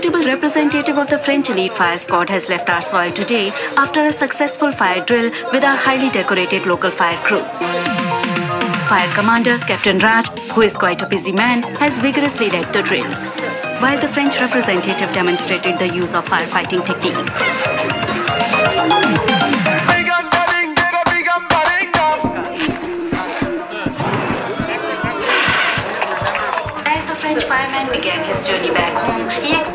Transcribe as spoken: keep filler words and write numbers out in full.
notable representative of the French elite fire squad has left our soil today after a successful fire drill with our highly decorated local fire crew. Fire Commander Captain Raj, who is quite a busy man, has vigorously led the drill, while the French representative demonstrated the use of firefighting techniques. As the French fireman began his journey back home, he